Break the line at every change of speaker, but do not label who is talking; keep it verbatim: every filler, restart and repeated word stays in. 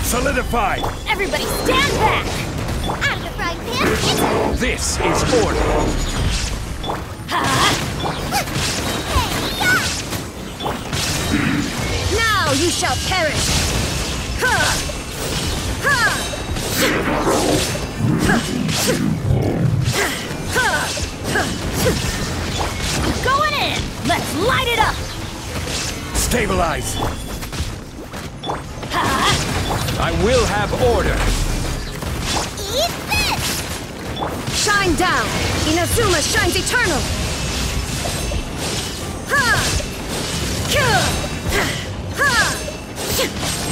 Solidified!
Everybody stand back! Out of the frying pan, it's...
This is order!
Now you shall perish! Going in! Let's light it up!
Stabilize! I will have order!
Eat this!
Shine down! Inazuma shines eternal! Ha! Kill! Ha!